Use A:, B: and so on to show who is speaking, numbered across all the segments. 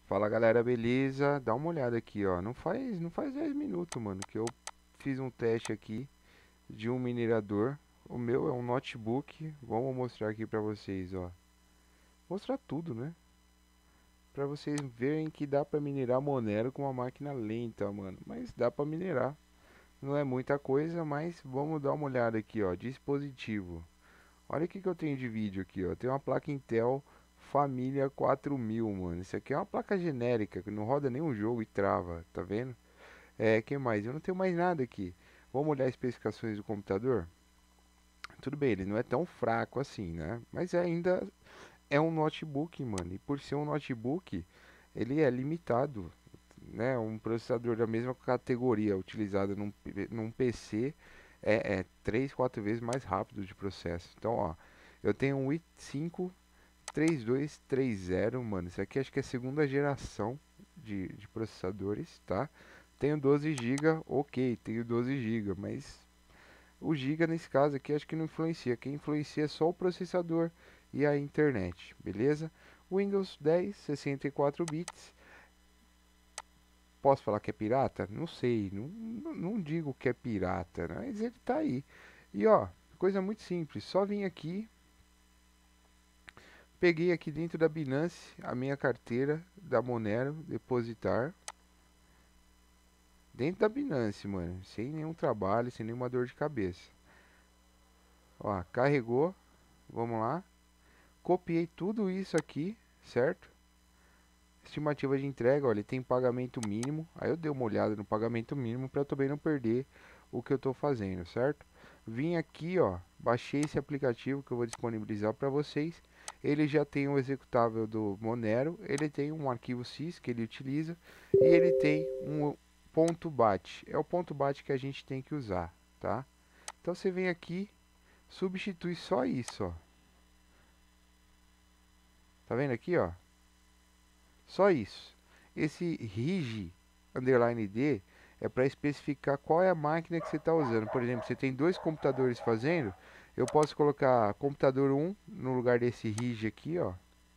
A: Fala galera, beleza? Dá uma olhada aqui, ó. Não faz 10 minutos, mano, que eu fiz um teste aqui de um minerador. O meu é um notebook. Vamos mostrar aqui pra vocês, ó. Mostrar tudo, né? Pra vocês verem que dá pra minerar Monero com uma máquina lenta, mano. Mas dá pra minerar. Não é muita coisa, mas vamos dar uma olhada aqui, ó. Dispositivo. Olha o que eu tenho de vídeo aqui, ó. Tem uma placa Intel Família 4000, mano. Isso aqui é uma placa genérica que não roda nenhum jogo e trava, tá vendo? Que mais? Eu não tenho mais nada aqui. Vamos olhar as especificações do computador? Tudo bem, ele não é tão fraco assim, né? Mas ainda é um notebook, mano. E por ser um notebook, ele é limitado, né? Um processador da mesma categoria utilizado num PC é 3, 4 vezes mais rápido de processo. Então, ó, eu tenho um i5 3230, mano. Isso aqui acho que é a segunda geração de processadores, tá? Tenho 12 GB, ok, tenho 12 GB, mas o giga nesse caso aqui acho que não influencia. Quem influencia é só o processador e a internet, beleza? Windows 10, 64 bits. Posso falar que é pirata? Não sei, não digo que é pirata, né? Mas ele tá aí. E ó, coisa muito simples, só vim aqui, peguei aqui dentro da Binance a minha carteira da Monero, depositar. Dentro da Binance, mano, sem nenhum trabalho, sem nenhuma dor de cabeça. Ó, carregou, vamos lá. Copiei tudo isso aqui, certo? Estimativa de entrega, ó, ele tem pagamento mínimo. Aí eu dei uma olhada no pagamento mínimo para também não perder o que eu estou fazendo, certo? Vim aqui, ó, baixei esse aplicativo que eu vou disponibilizar para vocês. Ele já tem o executável do Monero, ele tem um arquivo sys que ele utiliza e ele tem um ponto .bat. É o ponto .bat que a gente tem que usar, tá? Então você vem aqui, substitui só isso, ó. Tá vendo aqui, ó? Só isso. Esse RIG underline D é para especificar qual é a máquina que você está usando. Por exemplo, você tem dois computadores fazendo, eu posso colocar computador 1 no lugar desse RIG aqui, ó.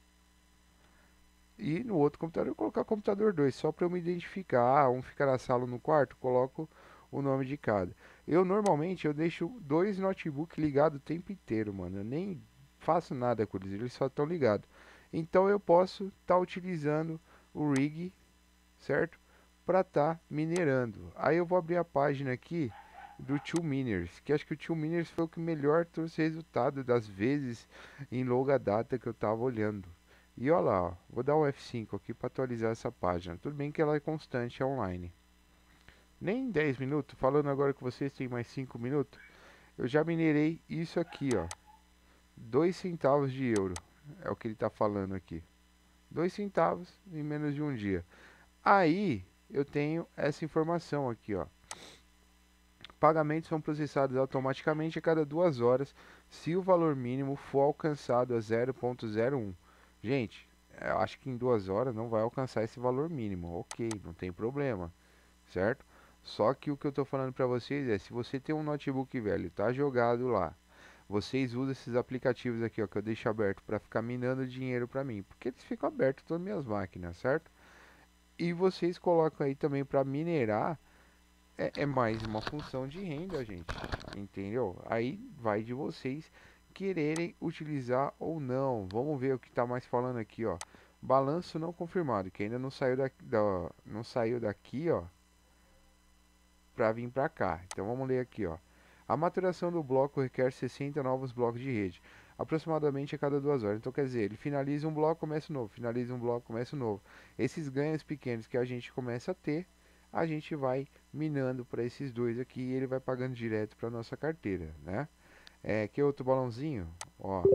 A: E no outro computador eu colocar computador 2, só para eu me identificar. Ah, um fica na sala ou no quarto, coloco o nome de cada. Eu normalmente eu deixo dois notebooks ligados o tempo inteiro, mano. Eu nem faço nada com eles só estão ligados. Então eu posso estar utilizando o rig, certo? Para estar minerando. Aí eu vou abrir a página aqui do Two Miners, que acho que o Two Miners foi o que melhor trouxe resultado das vezes em longa data que eu estava olhando. E olha lá, ó, vou dar um F5 aqui para atualizar essa página. Tudo bem que ela é constante, é online. Nem 10 minutos, falando agora com vocês tem mais 5 minutos. Eu já minerei isso aqui, ó. 2 centavos de euro. É o que ele está falando aqui. 2 centavos em menos de um dia. Aí eu tenho essa informação aqui, ó. Pagamentos são processados automaticamente a cada 2 horas se o valor mínimo for alcançado a 0,01. Gente, eu acho que em 2 horas não vai alcançar esse valor mínimo. Ok, não tem problema, certo? Só que o que eu estou falando para vocês é, se você tem um notebook velho, tá jogado lá, vocês usam esses aplicativos aqui, ó, que eu deixo aberto para ficar minando dinheiro para mim, porque eles ficam abertos todas as minhas máquinas, certo? E vocês colocam aí também para minerar, é mais uma função de renda, gente. Entendeu? Aí vai de vocês quererem utilizar ou não. Vamos ver o que está mais falando aqui, ó. Balanço não confirmado, que ainda não saiu não saiu daqui, ó, para vir para cá. Então vamos ler aqui, ó. A maturação do bloco requer 60 novos blocos de rede, aproximadamente a cada 2 horas. Então quer dizer, ele finaliza um bloco, começa um novo, finaliza um bloco, começa um novo. Esses ganhos pequenos que a gente começa a ter, a gente vai minando para esses dois aqui e ele vai pagando direto para nossa carteira, né? Que outro balãozinho, ó.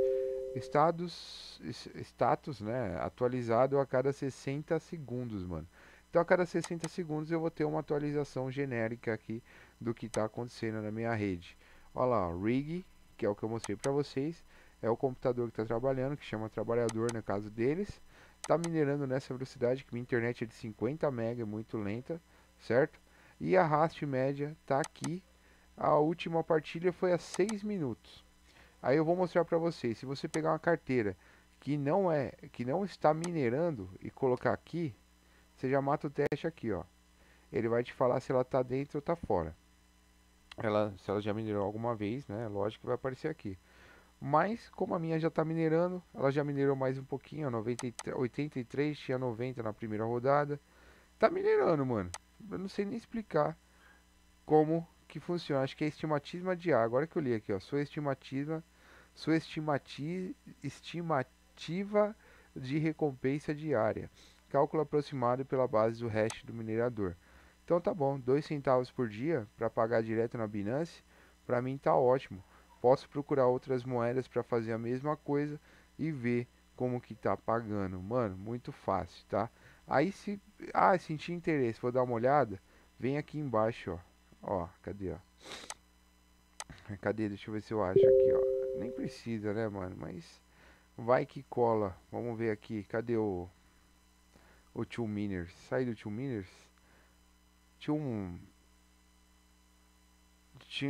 A: Status, né, atualizado a cada 60 segundos, mano. Então a cada 60 segundos eu vou ter uma atualização genérica aqui do que está acontecendo na minha rede. Olha lá, ó, rig, que é o que eu mostrei para vocês, é o computador que está trabalhando, que chama trabalhador no caso deles. Está minerando nessa velocidade, que minha internet é de 50 MB, é muito lenta, certo? E a hash média está aqui. A última partilha foi a 6 minutos. Aí eu vou mostrar para vocês, se você pegar uma carteira que não está minerando e colocar aqui, você já mata o teste aqui, ó. Ele vai te falar se ela tá dentro ou tá fora. Se ela já minerou alguma vez, né? Lógico que vai aparecer aqui. Mas, como a minha já tá minerando, ela já minerou mais um pouquinho, ó, 83, tinha 90 na primeira rodada. Tá minerando, mano. Eu não sei nem explicar como que funciona. Acho que é estimativa de A. Agora que eu li aqui, ó. Estimativa de recompensa diária. Cálculo aproximado pela base do hash do minerador. Então tá bom, 2 centavos por dia para pagar direto na Binance, para mim tá ótimo. Posso procurar outras moedas para fazer a mesma coisa e ver como que tá pagando. Mano, muito fácil, tá? Aí se sentir interesse, vou dar uma olhada, vem aqui embaixo, ó. Ó, cadê, ó? Cadê? Deixa eu ver se eu acho aqui, ó. Nem precisa, né, mano? Mas vai que cola. Vamos ver aqui. Cadê o Two Miners? Sai do Two Miners. Tinha um. Tinha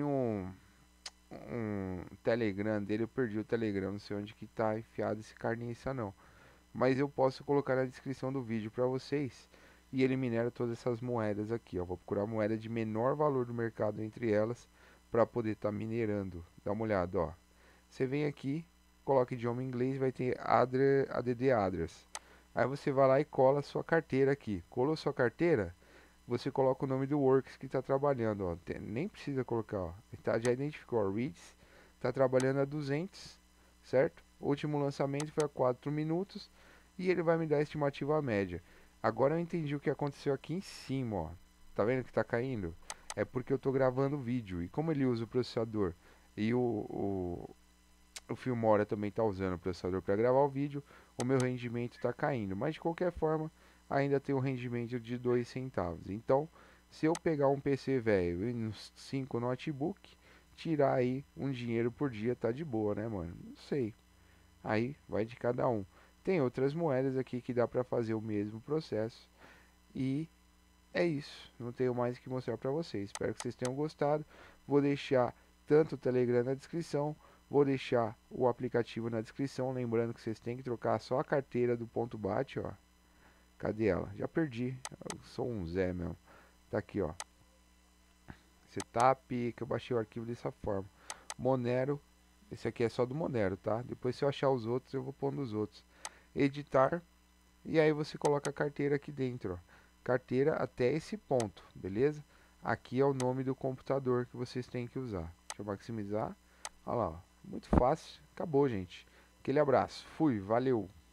A: um Telegram dele. Eu perdi o Telegram. Não sei onde que tá enfiado esse carniça, não. Mas eu posso colocar na descrição do vídeo pra vocês. E ele minera todas essas moedas aqui, ó. Vou procurar moeda de menor valor do mercado entre elas para poder estar minerando. Dá uma olhada, ó. Você vem aqui, coloca idioma inglês, vai ter ADD Address. Aí você vai lá e cola a sua carteira aqui. Colou sua carteira, você coloca o nome do Works que está trabalhando, ó. Nem precisa colocar, ó. Já identificou, ó. Reads está trabalhando a 200, certo? O último lançamento foi a 4 minutos e ele vai me dar a estimativa média. Agora eu entendi o que aconteceu aqui em cima, ó. Tá vendo que tá caindo? É porque eu tô gravando vídeo. E como ele usa o processador e o Filmora também está usando o processador para gravar o vídeo, o meu rendimento está caindo. Mas de qualquer forma, ainda tem um rendimento de 2 centavos. Então, se eu pegar um PC velho e uns 5 notebook, tirar aí um dinheiro por dia, tá de boa, né, mano? Não sei. Aí vai de cada um. Tem outras moedas aqui que dá para fazer o mesmo processo. E é isso. Não tenho mais o que mostrar para vocês. Espero que vocês tenham gostado. Vou deixar tanto o Telegram na descrição. Vou deixar o aplicativo na descrição. Lembrando que vocês têm que trocar só a carteira do ponto bate, ó. Cadê ela? Já perdi. Eu sou um Zé mesmo. Tá aqui, ó. Setup, que eu baixei o arquivo dessa forma. Monero. Esse aqui é só do Monero, tá? Depois se eu achar os outros, eu vou pôr nos outros. Editar. E aí você coloca a carteira aqui dentro, ó. Carteira até esse ponto, beleza? Aqui é o nome do computador que vocês têm que usar. Deixa eu maximizar. Olha lá, ó. Muito fácil. Acabou, gente. Aquele abraço. Fui, valeu.